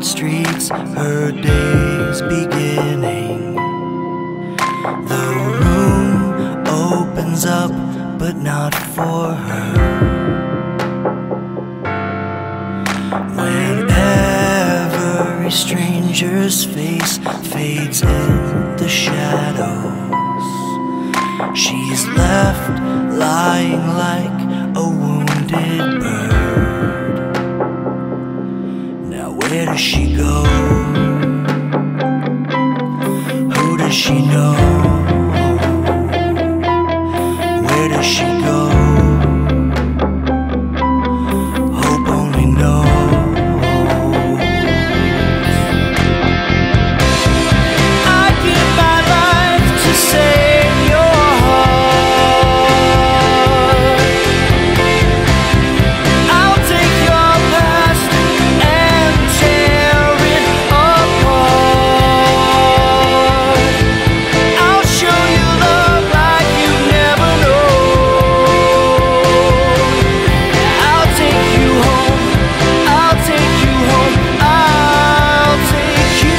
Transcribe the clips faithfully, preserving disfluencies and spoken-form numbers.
streets, her day's beginning. The room opens up, but not for her. When every stranger's face fades in the shadows, she's left lying like a wounded bird. Now where does she go? Who does she know? Where does she go? Hope only knows. I'd give my life to save your heart. I'll take your past and tear it apart. I'll show you love like you've never known. I'll take you home, I'll take you home, I'll take you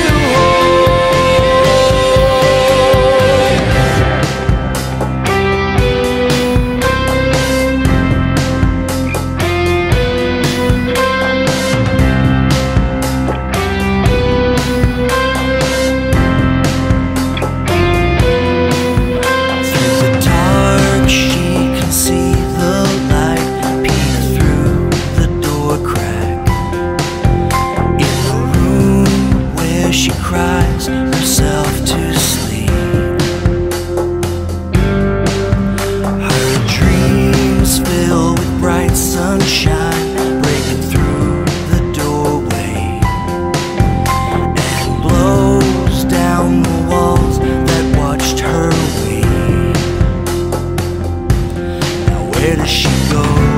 Through the dark, she can see the light peek through the door crack. In the room where she cries herself to sleep, her dreams fill with bright sunshine breaking through the doorway, and blows down the walls that watched her weep. Now where does she go?